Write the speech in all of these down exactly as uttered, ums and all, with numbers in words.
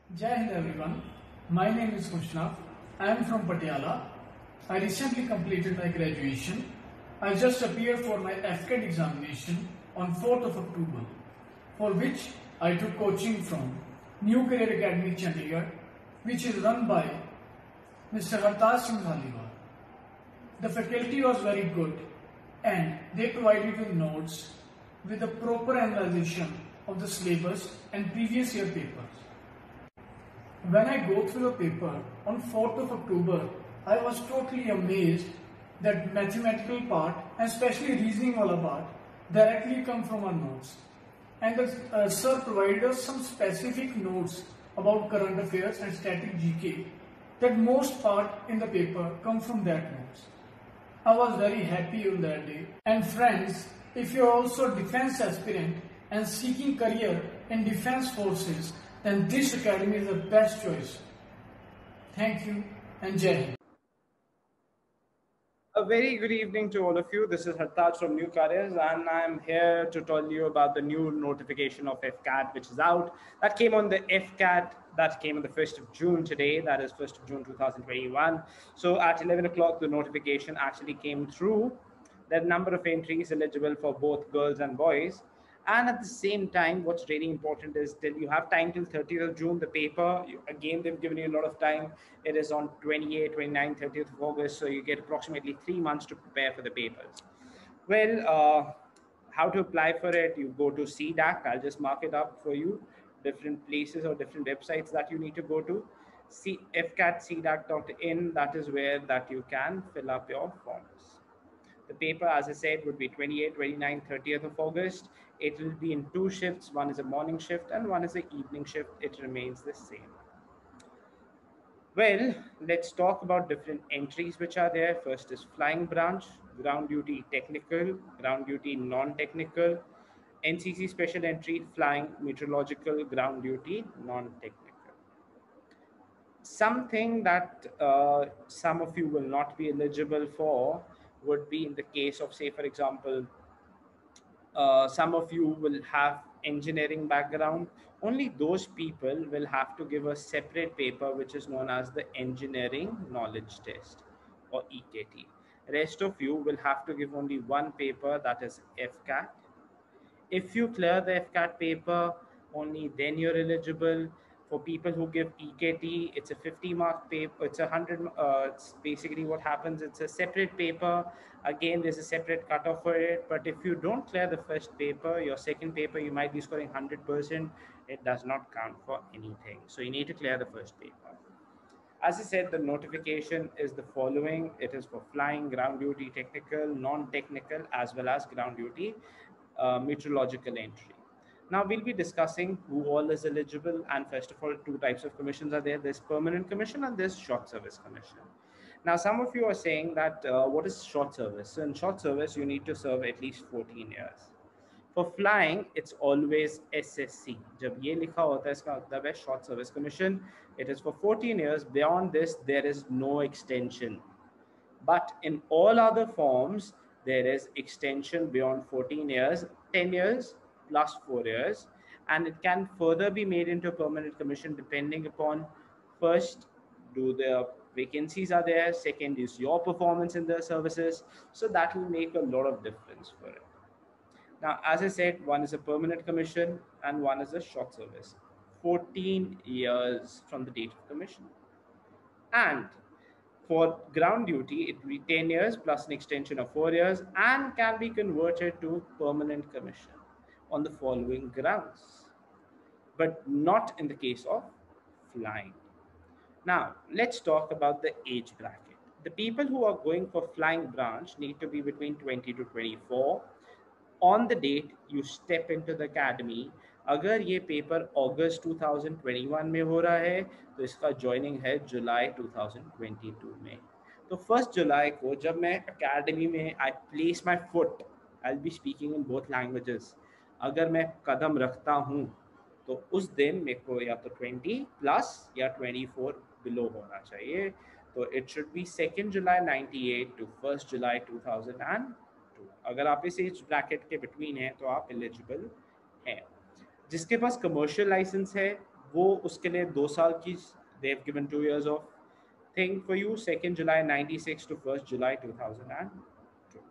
Jai Hind everyone. My name is Kushnav. I am from Patiala. I recently completed my graduation. I just appeared for my F C A T examination on fourth of October, for which I took coaching from New Career Academy Chandigarh, which is run by Mister Hartaj Singh Dhaliwal. The faculty was very good and they provided with notes with a proper analysis of the syllabus and previous year papers. When I go through the paper on fourth of October, I was totally amazed that mathematical part and especially reasoning wala part directly come from our notes. And the uh, sir provided us some specific notes about current affairs and static G K that most part in the paper come from that notes. I was very happy on that day. And friends, if you are also a defense aspirant and seeking career in defense forces, then this academy is the best choice. Thank you and Jai Hind. A very good evening to all of you. This is Hartaj from New Careers, and I'm here to tell you about the new notification of F C A T, which is out. That came on the F C A T, that came on the first of June today, that is first of June two thousand twenty-one. So at eleven o'clock, the notification actually came through. There are number of entries eligible for both girls and boys. And at the same time, what's really important is that you have time till thirtieth of June, the paper, you, again, they've given you a lot of time. It is on twenty-eighth, twenty-ninth, thirtieth of August. So you get approximately three months to prepare for the papers. Well, uh, how to apply for it? You go to C D A C. I'll just mark it up for you. Different places or different websites that you need to go to. C F C A T C D A C dot in, that is where that you can fill up your forms. The paper, as I said, would be twenty-eighth, twenty-ninth, thirtieth of August. It will be in two shifts. One is a morning shift and one is an evening shift. It remains the same. Well, let's talk about different entries which are there. First is flying branch, ground duty technical, ground duty non-technical, N C C special entry, flying meteorological, ground duty non-technical. Something that uh, some of you will not be eligible for would be in the case of, say, for example, uh, some of you will have engineering background. Only those people will have to give a separate paper, which is known as the engineering knowledge test, or E K T. Rest of you will have to give only one paper, that is F C A T. If you clear the F C A T paper, only then you're eligible. For people who give E K T, it's a fifty mark paper. It's a hundred. Uh, it's basically what happens. It's a separate paper. Again, there's a separate cutoff for it. But if you don't clear the first paper, your second paper, you might be scoring one hundred percent. It does not count for anything. So you need to clear the first paper. As I said, the notification is the following. It is for flying, ground duty technical, non-technical, as well as ground duty uh, meteorological entry. Now we'll be discussing who all is eligible, and first of all, two types of commissions are there. There's permanent commission and there's short service commission. Now some of you are saying that uh, what is short service? So in short service, you need to serve at least fourteen years. For flying, it's always S S C. जब ये लिखा होता है, इसका मतलब है short service commission. It is for fourteen years. Beyond this, there is no extension. But in all other forms, there is extension beyond fourteen years, ten years plus four years. And it can further be made into a permanent commission depending upon, first, do the vacancies are there? Second is your performance in the services. So that will make a lot of difference for it. Now, as I said, one is a permanent commission and one is a short service. fourteen years from the date of commission. And for ground duty, it will be ten years plus an extension of four years and can be converted to permanent commission on the following grounds, but not in the case of flying. Now, let's talk about the age bracket. The people who are going for flying branch need to be between twenty to twenty-four. On the date you step into the academy. अगर ये paper अगस्त two thousand twenty one में हो रहा है तो इसका joining है जुलाई टू थाउजेंड ट्वेंटी टू में. तो फर्स्ट जुलाई को जब मैं एकेडमी में I place my foot, I will be speaking in both languages. अगर मैं कदम रखता हूँ तो उस दिन मेरे को या तो ट्वेंटी प्लस या ट्वेंटी फोर बिलो होना चाहिए. तो it should be second July ninety eight to first July two thousand and two. अगर आप इस एज ब्रैकेट के बिटवीन हैं तो आप एलिजिबल हैं. जिसके पास कमर्शियल लाइसेंस है वो उसके लिए दो साल की, they have given two years of thing for you, second July ninety-six to first July two thousand two.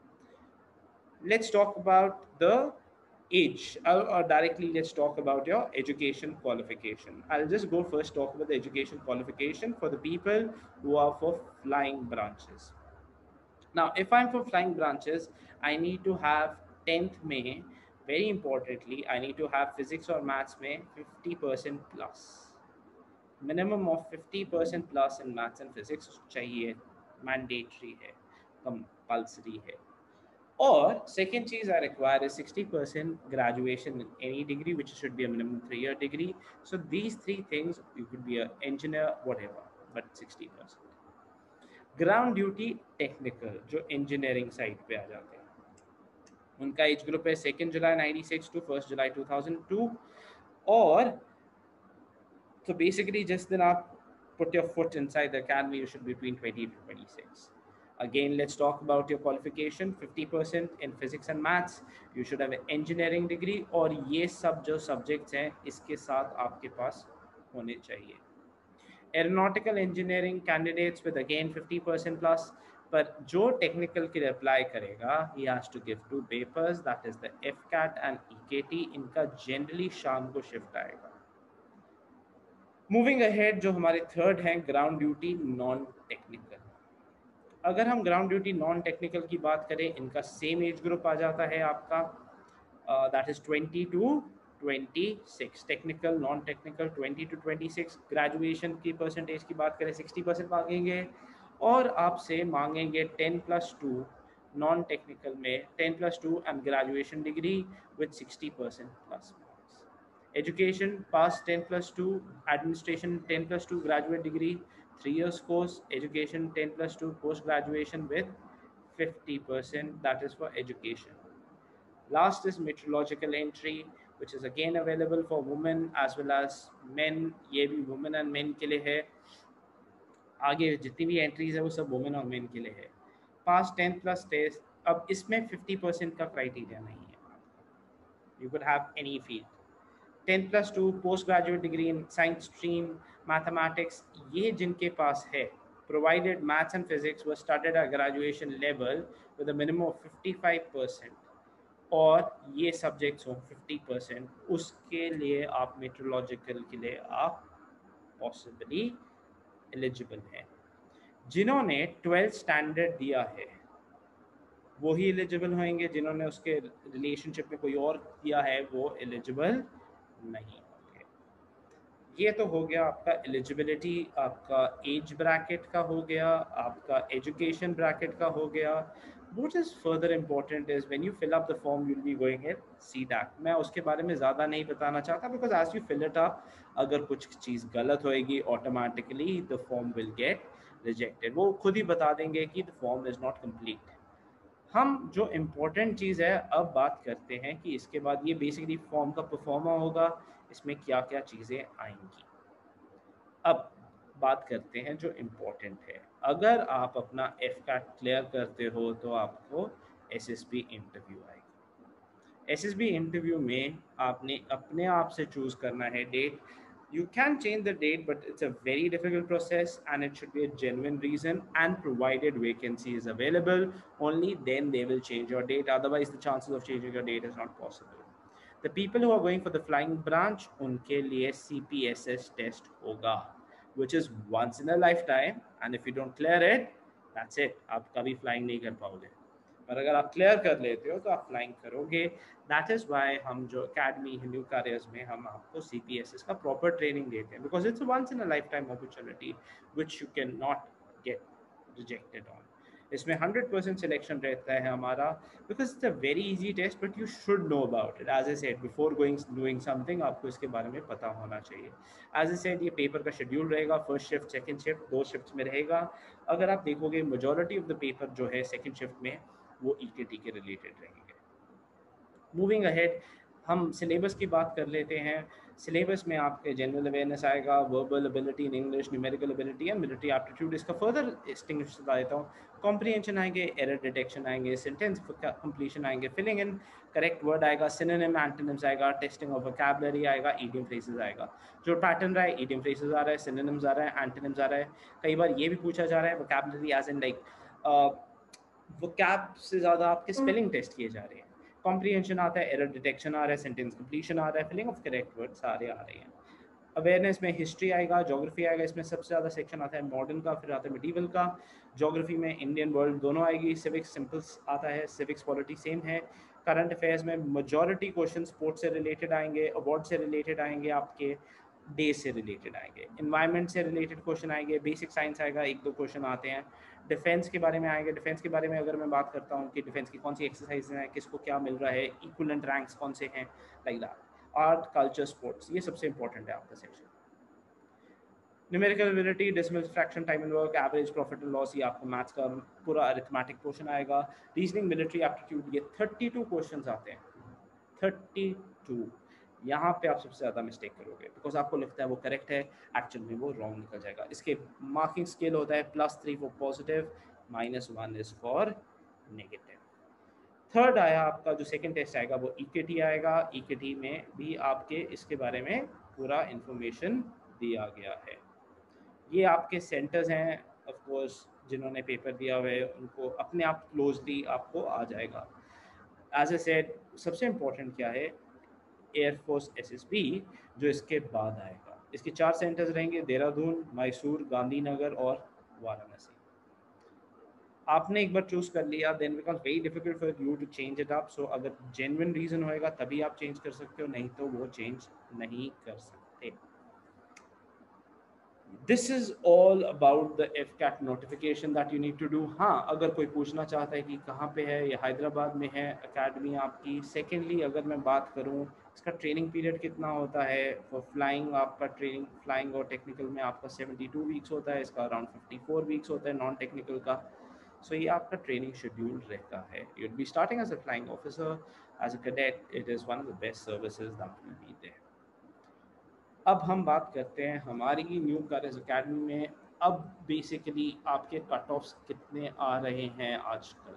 Let's talk about the age, or, or directly let's talk about your education qualification. I'll just go first talk about the education qualification for the people who are for flying branches. Now, if I'm for flying branches, I need to have tenth May. Very importantly, I need to have physics or maths में fifty percent plus. Minimum of fifty percent plus in maths and physics चाहिए, mandatory है, compulsory है. Or second cheese I require is sixty percent graduation in any degree, which should be a minimum three-year degree. So these three things, you could be an engineer, whatever, but sixty percent. Ground duty technical जो engineering side पे आ जाते हैं, उनका age group है second July ninety six to first July two thousand two. और तो basically जिस दिन आप put your foot inside the academy, you should be between twenty to twenty-six. Again, let's talk about your qualification. fifty percent in physics and maths. You should have an engineering degree. और ये सब जो subjects हैं इसके साथ आपके पास होने चाहिए. Aeronautical engineering candidates with again fifty percent plus. पर जो technical के लिए apply करेगा, he has to give two papers, that is the F CAT and E K T. इनका generally शाम को shift आएगा. मूविंग अहेड, जो हमारे थर्ड हैं ग्राउंड ड्यूटी नॉन टेक्निकल. अगर हम ग्राउंड ड्यूटी नॉन टेक्निकल की बात करें, इनका सेम एज ग्रुप आ जाता है आपका, that is twenty two twenty six. Technical non technical twenty two twenty six. Graduation की परसेंटेज की बात करें सिक्सटी परसेंट मांगेंगे, और आपसे मांगेंगे ten plus two non technical में, ten plus two and graduation degree with sixty percent plus. Education, pass ten plus two, administration ten plus two, graduate degree, three years course, education ten plus two, post graduation with fifty percent, that is for education. Last is meteorological entry, which is again available for women as well as men. ये भी women and men के लिए है. आगे जितनी भी entries है वो सब women और men के लिए है. Pass ten plus test. अब इसमें fifty percent का criteria नहीं है. You could have any field. Ten plus two, post graduate degree in science stream, mathematics, ये जिनके पास है, provided maths and physics were started at graduation level with a minimum of fifty five percent, और ये subjects हो fifty percent, उसके लिए आप मेट्रोलॉजिकल के लिए आप पॉसिबली एलिजिबल हैं. जिन्होंने ट्वेल्थ स्टैंडर्ड दिया है वो ही एलिजिबल होंगे, जिन्होंने उसके रिलेशनशिप में कोई और किया है वो एलिजिबल नहीं होंगे. ये तो हो गया आपका एलिजिबिलिटी, आपका एज ब्रैकेट का हो गया, आपका एजुकेशन ब्रैकेट का हो गया. What is further important is when you fill up the form, you'll be going at C DAC. मैं उसके बारे में ज़्यादा नहीं बताना चाहता, because as you fill it up, अगर कुछ चीज़ गलत होएगी automatically the form will get rejected. वो खुद ही बता देंगे कि the form is not complete. हम जो इम्पोर्टेंट चीज़ है अब बात करते हैं कि इसके बाद ये बेसिकली फॉर्म का परफॉर्मा होगा, इसमें क्या क्या चीज़ें आएंगी. अब बात करते हैं जो इम्पोर्टेंट है. अगर आप अपना एफ कैट क्लियर करते हो तो आपको एसएसबी इंटरव्यू आएगा. एसएसबी इंटरव्यू में आपने अपने आप से चूज़ करना है date. You can change the date, but it's a very difficult process, and it should be a genuine reason, and provided vacancy is available, only then they will change your date. Otherwise, the chances of changing your date is not possible. The people who are going for the flying branch, unke liye C P S S test hoga, which is once in a lifetime, and if you don't clear it, that's it. आप कभी flying नहीं कर पाओगे. पर अगर आप clear कर लेते हो तो आप फ्लाइंग करोगे. दैट इज़ वाई हम जो अकेडमी न्यू कैरियर्स में हम आपको सी पी एस एस का प्रॉपर ट्रेनिंग देते हैं, because it's once in a life time opportunity which you can not get rejected on. इसमें हंड्रेड परसेंट सिलेक्शन रहता है हमारा, because it's a very easy test, but you should know about it. As I said before going doing something, आपको इसके बारे में पता होना चाहिए. एज ए सेड ये पेपर का शेड्यूल रहेगा, फर्स्ट शिफ्ट सेकेंड शिफ्ट दो शिफ्ट में रहेगा. अगर आप देखोगे मेजॉरिटी ऑफ द पेपर जो है सेकेंड शिफ्ट में वो ई के टी के रिलेटेड रहेंगे. मूविंग अहेड, हम सिलेबस की बात कर लेते हैं। सिलेबस में आपके जनरल अवेयरनेस आएगा, verbal ability in English, numerical ability and military aptitude. इसका फर्दर डिस्टिंग्विश बता देता हूँ। कॉम्प्रिहेंशन आएंगे, एरर डिटेक्शन आएंगे, सेंटेंस कंप्लीशन आएंगे, फिलिंग इन करेक्ट वर्ड आएगा, सिनोनिम एंटोनिम्स आएगा, टेस्टिंग ऑफ वोकैबुलरी आएगा, इडियम फ्रेजेस आएगा। जो पैटर्न रहा है, इडियम फ्रेजेस आ रहा है, सिनोनिम्स आ रहा है, एंटोनिम्स आ रहा है। कई बार ये भी पूछा जा रहा है vocabulary as in like vocab से ज़्यादा आपके स्पेलिंग टेस्ट किए जा रहे हैं। कॉम्प्रिहेंशन आता है, एरर डिटेक्शन आ रहा है, सेंटेंस कंप्लीशन आ रहा है, फिलिंग ऑफ करेक्ट वर्ड सारे आ रहे हैं। अवेयरनेस में हिस्ट्री आएगा, ज्योग्राफी आएगा, इसमें सबसे ज़्यादा सेक्शन आता है मॉडर्न का, फिर आता है मिडीवल का। ज्योग्राफी में इंडियन वर्ल्ड दोनों आएगी, सिविक्स सिंपल्स आता है, सिविक्स पॉलिटी सेम है। करंट अफेयर्स में मेजॉरिटी क्वेश्चन स्पोर्ट्स से रिलेटेड आएंगे, अवार्ड से रिलेटेड आएंगे, आपके डे से रिलेटेड आएंगे, इन्वायरमेंट से रिलेटेड क्वेश्चन आएंगे, बेसिक साइंस आएगा, एक दो क्वेश्चन आते हैं। डिफेंस के बारे में आएंगे। डिफेंस के बारे में अगर मैं बात करता हूँ कि डिफेंस की कौन सी एक्सरसाइज हैं, किसको क्या मिल रहा है, इक्वलेंट रैंक्स कौन से हैं, like that. Art, culture, sports, ये सबसे इंपॉर्टेंट है आपका section. Numerical ability, decimal fraction, time and work, average, profit and loss, ये आपको मैथ्स का पूरा अरिथमेटिक पोर्शन आएगा। रीजनिंग, मिलिट्री एप्टीट्यूड, ये थर्टी टू क्वेश्चन आते हैं, थर्टी टू। यहाँ पे आप सबसे ज़्यादा मिस्टेक करोगे बिकॉज आपको लगता है वो करेक्ट है, एक्चुअल में वो रॉन्ग निकल जाएगा। इसके मार्किंग स्केल होता है plus three for positive, minus one is for negative. Third आया आपका जो सेकंड टेस्ट आएगा वो ईकेटी आएगा। ईकेटी में भी आपके इसके बारे में पूरा इंफॉर्मेशन दिया गया है। ये आपके सेंटर्स हैं, ऑफ कोर्स जिन्होंने पेपर दिया हुआ है उनको अपने आप क्लोजली आपको आ जाएगा। एज ए सेड, सबसे इम्पोर्टेंट क्या है, एयरफोर्स एसएसबी जो इसके बाद आएगा। इसके चार सेंटर्स रहेंगे, देहरादून, मैसूर, गांधीनगर और वाराणसी। आपने एक बार चूज कर लिया, then because very difficult for you to change it up. So अगर जेन्युइन रीजन होएगा तभी आप चेंज कर सकते हो, नहीं तो वो चेंज नहीं कर सकते। This is all about the AFCAT notification that you need to do. हाँ, अगर कोई पूछना चाहता है कि कहाँ पे है, ये हैदराबाद में है अकेडमी आपकी। सेकेंडली, अगर मैं बात करूँ इसका ट्रेनिंग पीरियड कितना होता है, फॉर फ्लाइंग आपका ट्रेनिंग, फ्लाइंग और टेक्निकल में आपका सेवेंटी टू वीक्स होता है, इसका अराउंड फिफ्टी फोर वीक्स होता है नॉन टेक्निकल का। सो so, ये आपका ट्रेनिंग शेड्यूल रहता है। You will be starting as a flying officer, as a cadet, it is one of the best services that will be there. अब हम बात करते हैं हमारी न्यू करियर्स एकेडमी में अब बेसिकली आपके कट ऑफ्स कितने आ रहे हैं आजकल।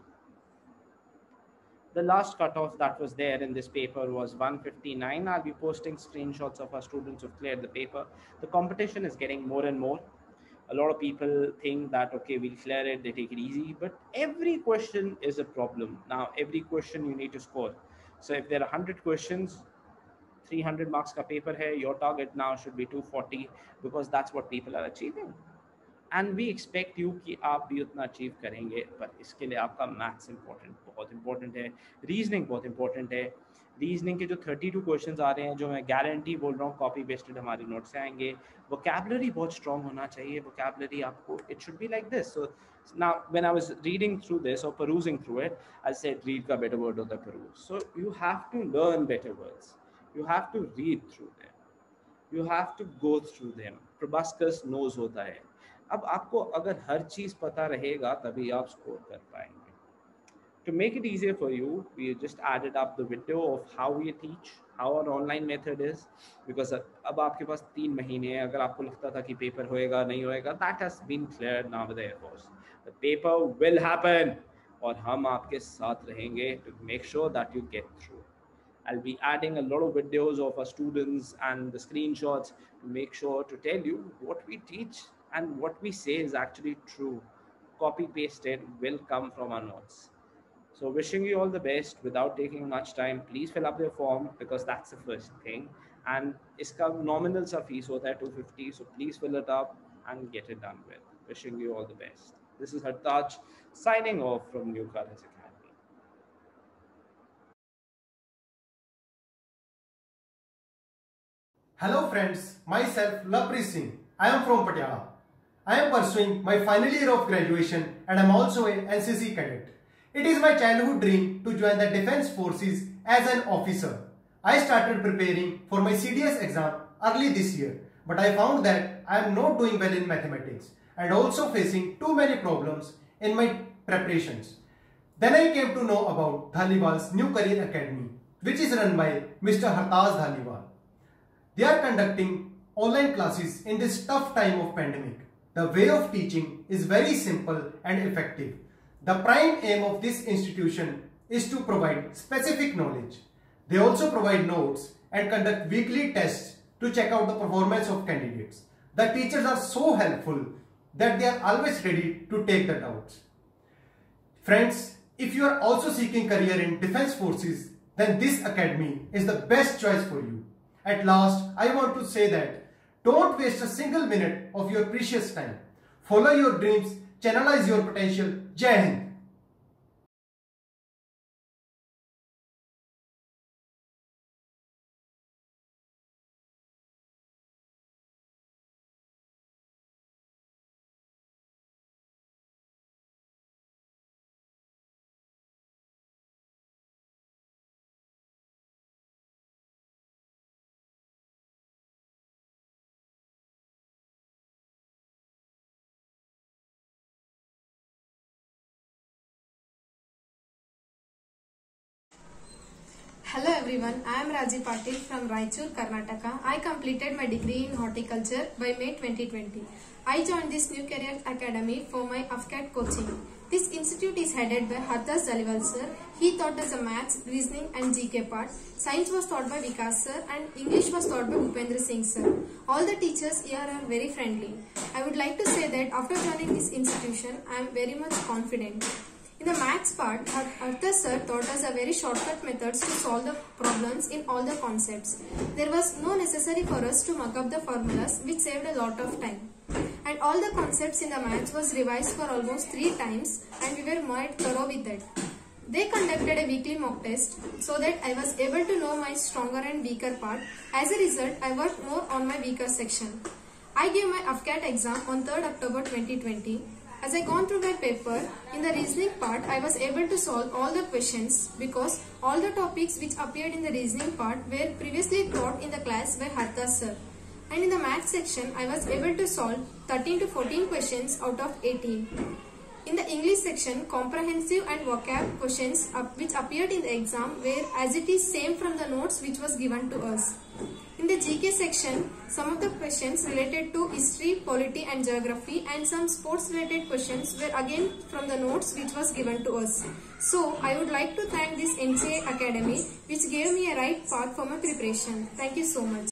The last cutoff that was there in this paper was one fifty-nine. I'll be posting screenshots of our students who've cleared the paper. The competition is getting more and more. A lot of people think that, okay, we'll clear it, they take it easy, but every question is a problem. Now, every question you need to score. So if there are one hundred questions, three hundred marks ka paper hai, your target now should be two forty because that's what people are achieving. And we expect you कि आप भी उतना achieve करेंगे, पर इसके लिए आपका maths important बहुत इंपॉर्टेंट है, रीजनिंग बहुत इंपॉर्टेंट है। रीजनिंग के जो थर्टी टू क्वेश्चंस आ रहे हैं, जो मैं गारंटी बोल रहा हूँ कॉपी बेस्टेड हमारे नोट से आएंगे। वोकैबुलरी बहुत स्ट्रॉन्ग होना चाहिए, वोकैबुलरी आपको it should be like this. So now when I was reading through this और perusing through it, I said read का बेटर वर्ड होता है peruse. So you have to learn better words, you have to read through them, you have to go through them. Proboscis nose होता है। अब आपको अगर हर चीज़ पता रहेगा तभी आप स्कोर कर पाएंगे। To make it easier for you, we just added up the video of how we teach, how our online method is, because अब आपके पास तीन महीने हैं। अगर आपको लगता था कि पेपर होएगा नहीं होएगा, that has been cleared now with the Air Force. The paper will happen और हम आपके साथ रहेंगे to make sure that you get through. I'll be adding a lot of videos of our students and the screenshots to make sure to tell you what we teach and what we say is actually true. Copy pasted will come from our notes. So wishing you all the best without taking much time. Please fill up your form because that's the first thing. And iska nominal sa fees hota hai two fifty. So please fill it up and get it done with. Wishing you all the best. This is Hartaj signing off from New Kariers Academy. Hello friends, myself Lovepreet Singh. I am from Patiala. I am pursuing my final year of graduation and I am also a N C C cadet. It is my childhood dream to join the Defence Forces as an officer. I started preparing for my C D S exam early this year, but I found that I am not doing well in mathematics and also facing too many problems in my preparations. Then I came to know about Dhaliwal's New Career Academy. which is run by Mister Hartaz Dhaliwal. They are conducting online classes in this tough time of pandemic. The way of teaching is very simple and effective. The prime aim of this institution is to provide specific knowledge. They also provide notes and conduct weekly tests to check out the performance of candidates. The teachers are so helpful that they are always ready to take the doubts. Friends, if you are also seeking career in Defence Forces, then this academy is the best choice for you. At last, I want to say that don't waste a single minute of your precious time. Follow your dreams, channelize your potential. Jai Hind. Hello everyone, I am Raji Patil from Raichur, Karnataka. I completed my degree in horticulture by May twenty twenty. I joined this new career academy for my A F C A T coaching. This institute is headed by Hartaz Dhaliwal sir. He taught us the maths, reasoning and G K part. Science was taught by Vikas sir and English was taught by Bhupendra Singh sir. All the teachers here are very friendly. I would like to say that after joining this institution, I am very much confident. In the maths part, Hartaz sir taught us a very shortcut methods to solve the problems in all the concepts. There was no necessary for us to mug up the formulas, which saved a lot of time. And all the concepts in the maths was revised for almost three times and we were made thorough with that. They conducted a weekly mock test so that I was able to know my stronger and weaker part. As a result, I worked more on my weaker section. I gave my A F C A T exam on third October twenty twenty. As I gone through my paper, in the reasoning part, I was able to solve all the questions because all the topics which appeared in the reasoning part were previously taught in the class by Hartaz sir. And in the math section, I was able to solve thirteen to fourteen questions out of eighteen. In the English section, comprehensive and vocab questions which appeared in the exam were as it is same from the notes which was given to us. In the G K section, some of the questions related to history, polity and geography and some sports related questions were again from the notes which was given to us. So, I would like to thank this N C A Academy which gave me a right path for my preparation. Thank you so much.